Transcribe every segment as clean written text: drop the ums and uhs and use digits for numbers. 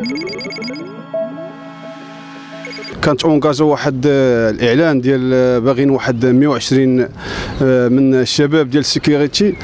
كانت اونكاجا واحد الاعلان ديال باغيين واحد 120 من الشباب ديال السيكيوريتي،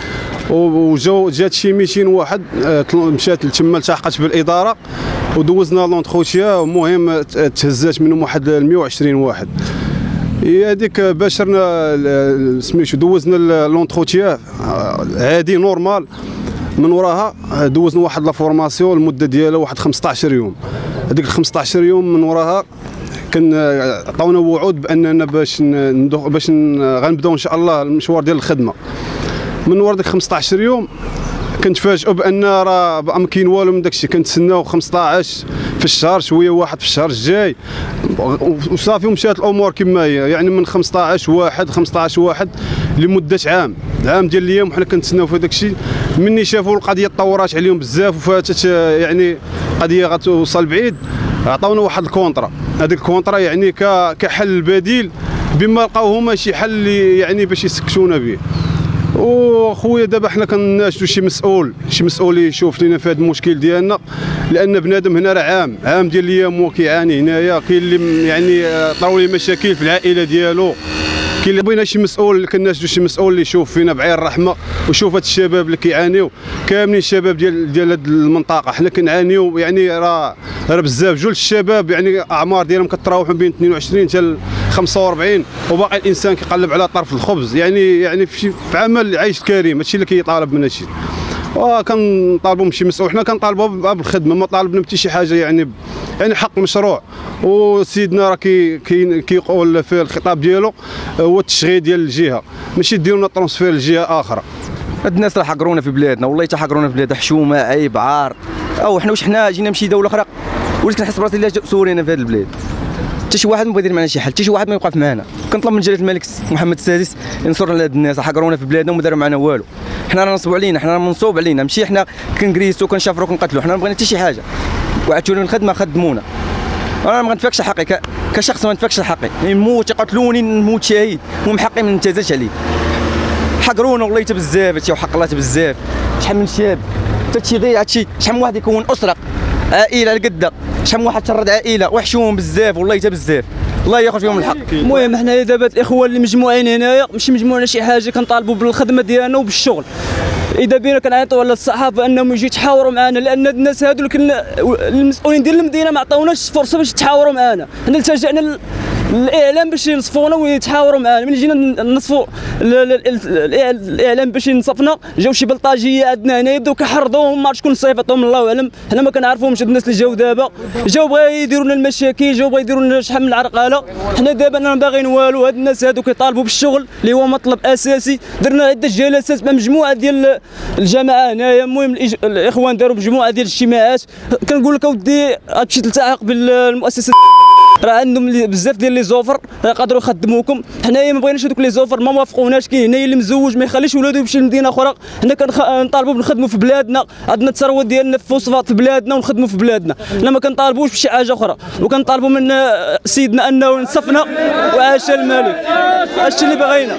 جات شي 200 واحد مشات لتما التحقت بالاداره ودوزنا لونتروتيا، المهم تهزات منهم واحد 120 واحد. هي هذيك باشرنا سميتو دوزنا لونتروتيا عادي نورمال، من وراها دوزنا واحد لا فورماسيون المده ديالها واحد 15 يوم. هذيك 15 يوم من وراها كان عطاونا وعود باننا باش غنبداو ان شاء الله المشوار ديال الخدمه. من ورا ديك 15 يوم كنتفاجئوا بان راه ما كاين والو من داكشي، كنتسناو 15 في الشهر، شويه واحد في الشهر الجاي وصافي، ومشات الامور كما هي. يعني من 15 واحد لمده عام ديال الايام وحنا كنتسناو في داكشي. مني شافوا القضيه تطورات عليهم بزاف وفاتت، يعني قضيه غتوصل بعيد، عطاونا واحد الكونطرا. هذيك الكونطرا يعني كحل بديل بما لقاو هما شي حل يعني باش يسكتونا به. وخويا دابا حنا كنناشدوا شي مسؤول يشوف لنا في هذا المشكل ديالنا، لان بنادم هنا راه عام ديال الايام وكيعاني هنايا. كاين اللي يعني طراو ليه مشاكل في العائله ديالو، كاين اللي بغينا شي مسؤول، كنناشدوا شي مسؤول اللي يشوف فينا بعين الرحمه ويشوف هاد الشباب اللي كيعانيو كاملين. الشباب ديال هاد المنطقه حنا كنعانيو، يعني راه بزاف جوج الشباب، يعني اعمار ديالهم كتراوح بين 22 حتى 45، وباقي الانسان كيقلب على طرف الخبز. يعني في عمل عيش كريم، هادشي اللي كيطالب منا شي. وكنطالبوا من شي مسؤول، حنا كنطالبوا بالخدمه، ما طالبنا بحتى شي حاجه، يعني حق مشروع. وسيدنا راه كيقول في الخطاب ديالو هو التشغيل ديال الجهه، ماشي ديروا لنا ترونسفير لجهه اخرى. هاد الناس راه حقرونا في بلادنا، والله حتى حقرونا في بلادنا، حشومه عيب عار. او حنا واش حنا جينا من شي دوله اخرى، وليت كنحس براسي لا سورينا في هاد البلاد. حتى شي واحد ما بغى يدير معنا شي حل، حتى شي واحد ما يوقف معنا. كنطلب من جلاله الملك محمد السادس ينصرنا لهاد الناس، حقرونا في بلادنا وما داروا معنا والو. حنا راه نصبوا علينا، حنا راه منصوب علينا، ماشي حنا كنكريسو كنشافرو كنقتلوا. حنا ما بغينا حتى شي حاجه، وعدتونا الخدمه خدمونا. انا ما غنتفاكش حقي كشخص، ما نتفاكش حقي، نموت يقتلوني نموت شهيد، المهم حقي ما نتجازاش عليه. حقرونا والله حتى بزاف هادشي، وحق الله حتى بزاف. شحال من شاب حتى شي ضيع هادشي، شحال من واحد يكون اسره عائله على قده، شحال من واحد شرد عائله وحشوم بزاف والله حتى بزاف. الله ياخذ فيهم الحق. المهم حنا دابا الاخوان اللي مجموعين هنايا ماشي مجموعين شي حاجه، كنطالبوا بالخدمه ديالنا وبالشغل. اذا بينا كنعيطوا على الصحافه انهم يجيو يتحاوروا معنا، لان الناس هادو المسؤولين ديال المدينه ما عطاوناش فرصه باش يتحاوروا معنا. حنا التجأنا الاعلام باش ينصفونا ويتحاوروا معنا. ملي جينا نصفوا الاعلام باش ينصفنا، جاو شي بلطاجيه عندنا هنا يبداو كيحرضوهم، ما عرفتش شكون صيفطهم الله اعلم. حنا ما كنعرفوهمش الناس اللي جاو دابا، جاو بغاو يديروا لنا المشاكل، جاو بغاو يديروا لنا شحال من العرقله. حنا دابا ما باغيين والو، هاد الناس هادو كيطالبوا بالشغل اللي هو مطلب اساسي. درنا عده جلسات مع مجموعه ديال الجماعه هنايا، المهم الاخوان داروا مجموعه ديال الاجتماعات. كنقول لك اودي غتمشي تلتحق بالمؤسسه، راه عندهم بزاف ديال لي زوفر يقدروا يخدموكم. حنايا ما بغيناش هذوك لي زوفر، ما وافقوناش. كاين هنايا اللي مزوج ما يخليش ولادو يمشي لمدينه اخرى. حنا كنطالبوا بنخدموا في بلادنا، عندنا الثروه ديالنا في فوسفات في بلادنا ونخدموا في بلادنا. حنا ما كنطالبوش بشي حاجه اخرى، وكنطالبوا من سيدنا انه ينصفنا وعاش الملك. هادشي اللي بغينا،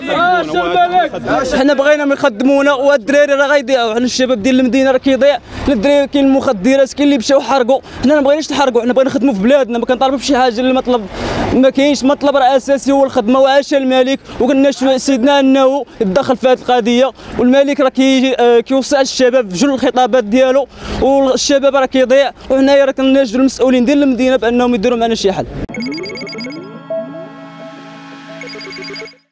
حنا بغينا يخدمونا. والدراري راه غيضيعوا، حنا الشباب ديال المدينه راه كيضيع. الدراري كاين المخدرات، كاين اللي مشاو حرقوا. حنا ما بغيناش نحرقوا، حنا بغينا نخدموا في بلادنا، ما كنطالبوا بشي حاجه. اللي مطلب ما كاينش، مطلب راه اساسي هو الخدمه وعاش الملك. وكناشدوا سيدنا انه يتدخل في هذه القضيه، والملك راه كيوصي على الشباب في جل الخطابات ديالو، والشباب راه كيضيع. وحنايا راه كناشدوا المسؤولين ديال المدينه بانهم يديروا معنا شي حل.